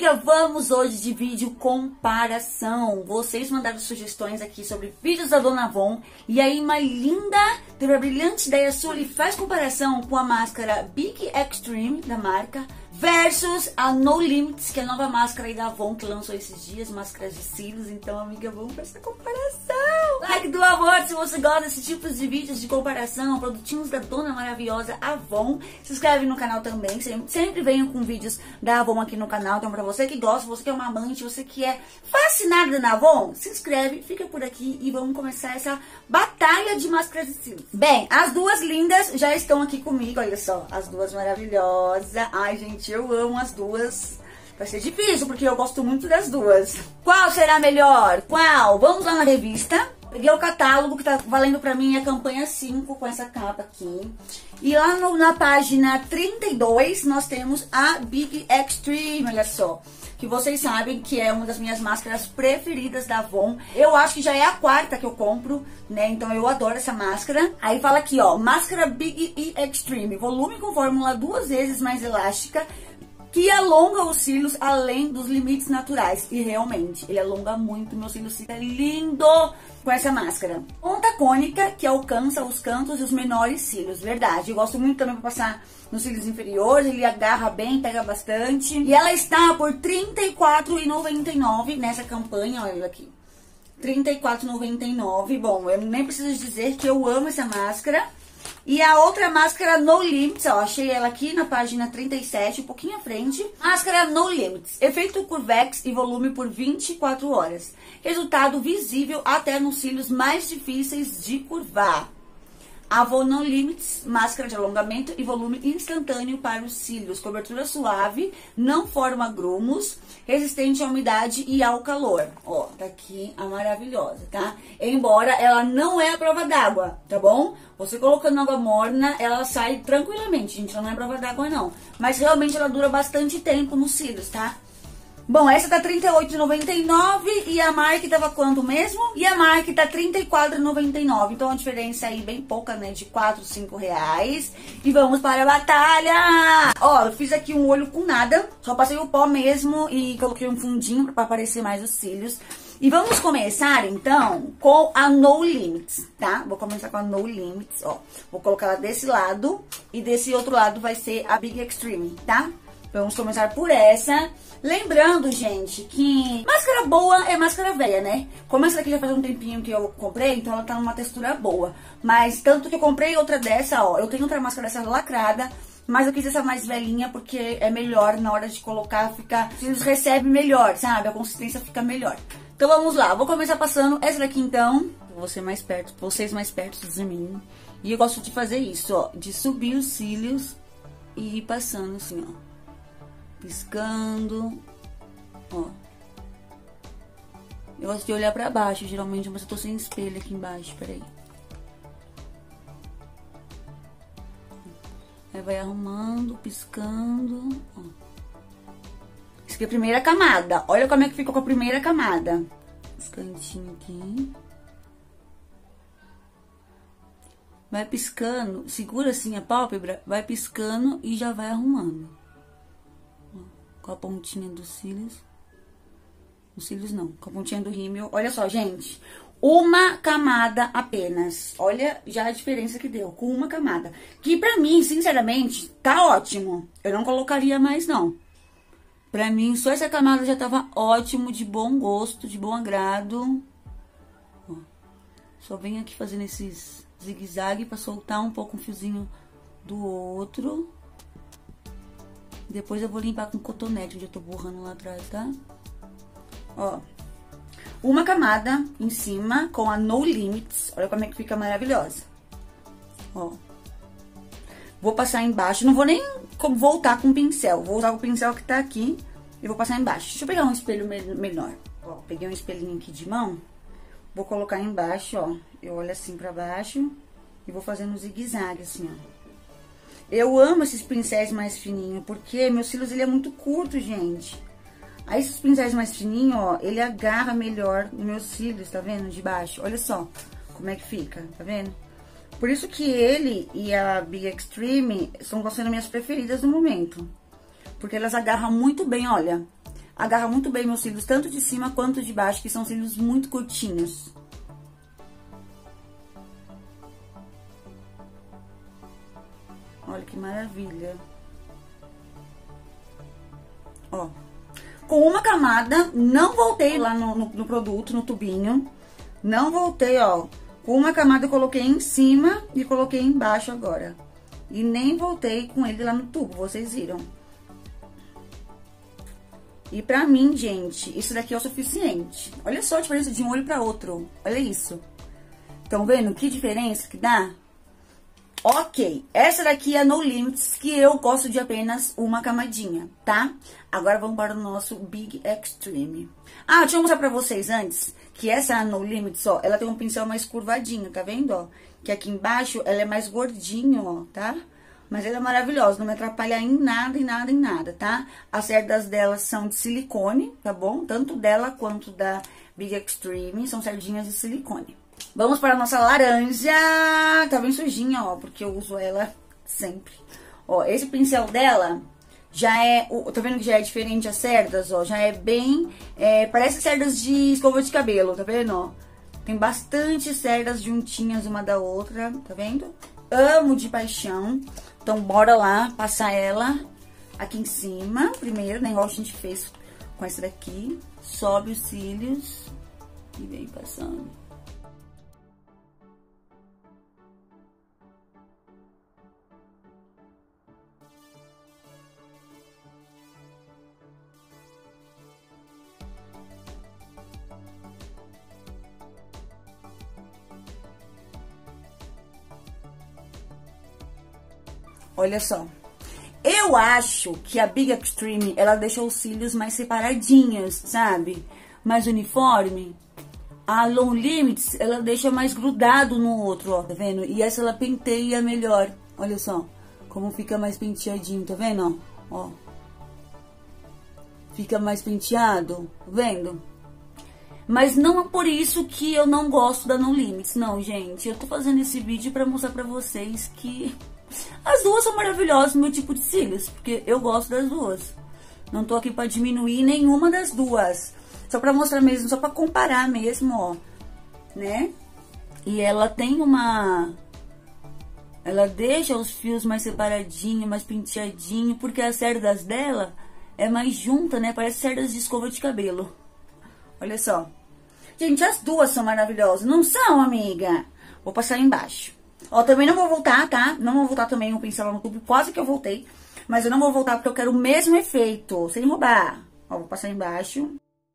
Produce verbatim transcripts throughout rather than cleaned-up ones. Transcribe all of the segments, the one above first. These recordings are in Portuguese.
amiga, vamos hoje de vídeo comparação. Vocês mandaram sugestões aqui sobre vídeos da Dona Avon. E aí uma linda, teve a brilhante ideia sua e faz comparação com a máscara Big Extreme da marca versus a No Limits, que é a nova máscara aí da Avon que lançou esses dias, máscaras de cílios. Então, amiga, vamos para essa comparação. Like do amor, se você gosta desse tipo de vídeos de comparação, produtinhos da Dona Maravilhosa Avon. Se inscreve no canal também, sempre, sempre venho com vídeos da Avon aqui no canal. Então, pra você que gosta, você que é uma amante, você que é fascinada na Avon, se inscreve, fica por aqui e vamos começar essa batalha de máscaras de cílios. Bem, as duas lindas já estão aqui comigo, olha só, as duas maravilhosas. Ai, gente, eu amo as duas. Vai ser difícil, porque eu gosto muito das duas. Qual será melhor? Qual? Vamos lá na revista. Peguei o catálogo que tá valendo pra mim a campanha cinco com essa capa aqui. E lá no, na página trinta e dois nós temos a Big Extreme, olha só. Que vocês sabem que é uma das minhas máscaras preferidas da Avon. Eu acho que já é a quarta que eu compro, né? Então eu adoro essa máscara. Aí fala aqui, ó, máscara Big E Extreme, volume com fórmula duas vezes mais elástica, que alonga os cílios além dos limites naturais. E realmente, ele alonga muito, meu cílio fica lindo com essa máscara. Ponta cônica, que alcança os cantos e os menores cílios, verdade. Eu gosto muito também pra passar nos cílios inferiores, ele agarra bem, pega bastante. E ela está por trinta e quatro reais e noventa e nove centavos nessa campanha, olha aqui. trinta e quatro reais e noventa e nove centavos. Bom, eu nem preciso dizer que eu amo essa máscara. E a outra máscara No Limits, ó, achei ela aqui na página trinta e sete, um pouquinho à frente. Máscara No Limits, efeito Curvex e volume por vinte e quatro horas. Resultado visível até nos cílios mais difíceis de curvar. Avon No Limits, máscara de alongamento e volume instantâneo para os cílios. Cobertura suave, não forma grumos, resistente à umidade e ao calor. Ó, tá aqui a maravilhosa, tá? Embora ela não é a prova d'água, tá bom? Você colocando água morna, ela sai tranquilamente, gente. Ela não é prova d'água, não. Mas realmente ela dura bastante tempo nos cílios, tá? Bom, essa tá trinta e oito reais e noventa e nove centavos e a marca tava quanto mesmo? E a marca tá trinta e quatro reais e noventa e nove centavos. Então a diferença aí bem pouca, né? De quatro, cinco reais. E vamos para a batalha! Ó, eu fiz aqui um olho com nada. Só passei o pó mesmo e coloquei um fundinho pra aparecer mais os cílios. E vamos começar, então, com a No Limits, tá? Vou começar com a No Limits, ó. Vou colocar ela desse lado e desse outro lado vai ser a Big Extreme, tá? Vamos começar por essa. Lembrando, gente, que máscara boa é máscara velha, né? Como essa daqui já faz um tempinho que eu comprei, então ela tá numa textura boa. Mas tanto que eu comprei outra dessa, ó. Eu tenho outra máscara dessa lacrada, mas eu quis essa mais velhinha porque é melhor na hora de colocar, fica... Vocês recebem melhor, sabe? A consistência fica melhor. Então vamos lá, vou começar passando essa daqui então. Você mais perto, vocês mais perto de mim. E eu gosto de fazer isso, ó. De subir os cílios e ir passando assim, ó. Piscando, ó. Eu gosto de olhar pra baixo, geralmente, mas eu tô sem espelho aqui embaixo, peraí. Aí vai arrumando, piscando, ó. Isso aqui é a primeira camada. Olha como é que ficou com a primeira camada. Os cantinhos aqui. Vai piscando, segura assim a pálpebra, vai piscando e já vai arrumando. Com a pontinha dos cílios. Os cílios não, com a pontinha do rímel. Olha só, gente. Uma camada apenas. Olha já a diferença que deu. Com uma camada. Que pra mim, sinceramente, tá ótimo. Eu não colocaria mais, não. Pra mim, só essa camada já tava ótimo, de bom gosto, de bom agrado. Ó, só venho aqui fazendo esses zigue-zague pra soltar um pouco um fiozinho do outro. Depois eu vou limpar com cotonete, onde eu tô borrando lá atrás, tá? Ó. Uma camada em cima com a No Limits. Olha como é que fica maravilhosa. Ó. Vou passar embaixo. Não vou nem voltar com o pincel. Vou usar o pincel que tá aqui e vou passar embaixo. Deixa eu pegar um espelho me melhor. Ó, peguei um espelhinho aqui de mão. Vou colocar embaixo, ó. Eu olho assim pra baixo e vou fazendo zigue-zague, assim, ó. Eu amo esses pincéis mais fininhos, porque meus cílios, ele é muito curto, gente. Aí, esses pincéis mais fininhos, ó, ele agarra melhor nos meus cílios, tá vendo? De baixo. Olha só como é que fica, tá vendo? Por isso que ele e a Big Extreme são sendo minhas preferidas no momento. Porque elas agarram muito bem, olha. agarra muito bem meus cílios, tanto de cima quanto de baixo, que são cílios muito curtinhos. Olha que maravilha. Ó. Com uma camada, não voltei lá no, no, no produto, no tubinho. Não voltei, ó. Com uma camada eu coloquei em cima e coloquei embaixo agora. E nem voltei com ele lá no tubo, vocês viram. E pra mim, gente, isso daqui é o suficiente. Olha só a diferença de um olho pra outro. Olha isso. Estão vendo que diferença que dá? Ok, essa daqui é a No Limits, que eu gosto de apenas uma camadinha, tá? Agora vamos para o nosso Big Extreme. Ah, deixa eu mostrar pra vocês antes, que essa No Limits, ó, ela tem um pincel mais curvadinho, tá vendo, ó? Que aqui embaixo ela é mais gordinho, ó, tá? Mas ela é maravilhosa, não me atrapalha em nada, em nada, em nada, tá? As cerdas dela são de silicone, tá bom? Tanto dela quanto da Big Extreme são sardinhas de silicone. Vamos para a nossa laranja. Tá bem sujinha, ó, porque eu uso ela sempre. Ó, esse pincel dela já é... Tá vendo que já é diferente as cerdas, ó? Já é bem... É, parece cerdas de escova de cabelo, tá vendo, ó? Tem bastante cerdas juntinhas uma da outra, tá vendo? Amo de paixão. Então, bora lá passar ela aqui em cima. Primeiro, né, igual a gente fez com essa daqui. Sobe os cílios e vem passando. Olha só, eu acho que a Big Extreme, ela deixa os cílios mais separadinhos, sabe? Mais uniforme. A No Limits, ela deixa mais grudado no outro, ó, tá vendo? E essa ela penteia melhor, olha só, como fica mais penteadinho, tá vendo, ó? Ó. Fica mais penteado, tá vendo? Mas não é por isso que eu não gosto da No Limits, não, gente. Eu tô fazendo esse vídeo pra mostrar pra vocês que... as duas são maravilhosas no meu tipo de cílios, porque eu gosto das duas. Não tô aqui pra diminuir nenhuma das duas. Só pra mostrar mesmo, só pra comparar mesmo, ó. Né? E ela tem uma... ela deixa os fios mais separadinhos, mais penteadinho, porque as cerdas dela é mais junta, né? Parece cerdas de escova de cabelo. Olha só. Gente, as duas são maravilhosas. Não são, amiga? Vou passar embaixo. Ó, também não vou voltar, tá? Não vou voltar também o pincel no tubo, quase que eu voltei. Mas eu não vou voltar porque eu quero o mesmo efeito, sem roubar. Ó, vou passar embaixo.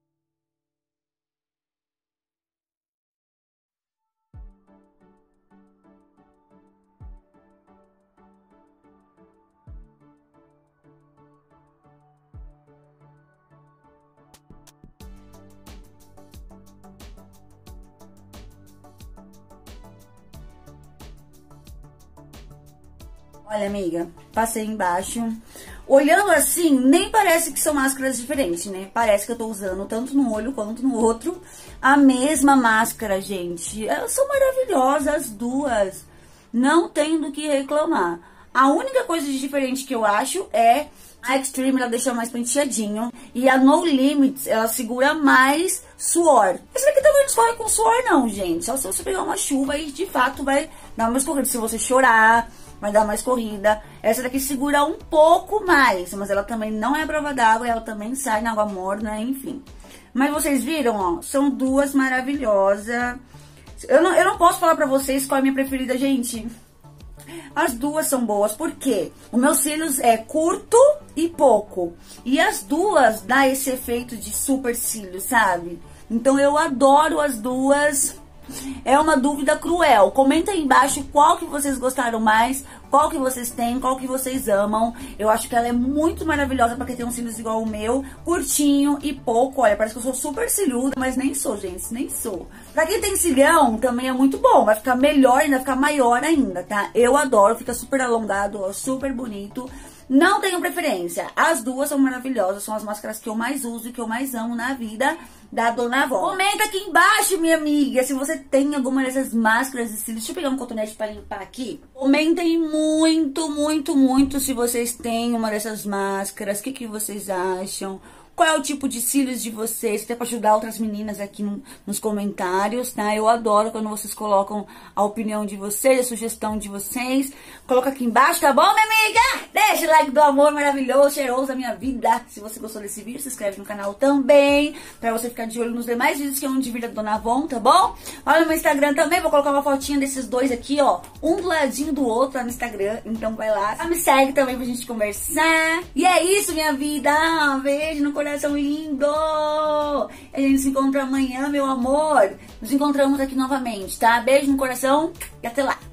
Olha, amiga, passei embaixo. Olhando assim, nem parece que são máscaras diferentes, né? Parece que eu tô usando tanto no olho quanto no outro a mesma máscara, gente. Elas são maravilhosas, as duas. Não tem do que reclamar. A única coisa de diferente que eu acho é a Extreme, ela deixa mais penteadinho. E a No Limits, ela segura mais suor. Essa daqui também não escorre com suor, não, gente. Só se você pegar uma chuva e de fato vai dar uma escorrida. Se você chorar, vai dar mais corrida. Essa daqui segura um pouco mais, mas ela também não é prova d'água, ela também sai na água morna, enfim. Mas vocês viram, ó, são duas maravilhosas. Eu não, eu não posso falar pra vocês qual é a minha preferida, gente. As duas são boas, porque o meu cílios é curto e pouco. E as duas dá esse efeito de super cílios, sabe? Então eu adoro as duas. É uma dúvida cruel. Comenta aí embaixo qual que vocês gostaram mais, qual que vocês têm, qual que vocês amam. Eu acho que ela é muito maravilhosa pra quem tem um cílios igual o meu, curtinho e pouco. Olha, parece que eu sou super ciliuda, mas nem sou, gente, nem sou. Pra quem tem cilhão, também é muito bom. Vai ficar melhor ainda, vai ficar maior ainda, tá? Eu adoro, fica super alongado, ó, super bonito. Não tenho preferência. As duas são maravilhosas, são as máscaras que eu mais uso e que eu mais amo na vida da Dona Avon. Comenta aqui embaixo, minha amiga, se você tem alguma dessas máscaras de cílios. Deixa eu pegar um cotonete pra limpar aqui. Comentem muito, muito, muito se vocês têm uma dessas máscaras. O que, que vocês acham? qual é o tipo de cílios de vocês, até pra ajudar outras meninas aqui no, nos comentários, tá? Eu adoro quando vocês colocam a opinião de vocês, a sugestão de vocês. Coloca aqui embaixo, tá bom, minha amiga? Deixa o like do amor maravilhoso, cheiroso da minha vida. Se você gostou desse vídeo, se inscreve no canal também, pra você ficar de olho nos demais vídeos que é um de vida da Dona Von, tá bom? Olha no meu Instagram também, vou colocar uma fotinha desses dois aqui, ó, um do ladinho do outro lá no Instagram, então vai lá. Me segue também pra gente conversar. E é isso, minha vida. Um beijo no coração lindo. A gente se encontra amanhã, meu amor. Nos encontramos aqui novamente, tá? Beijo no coração e até lá.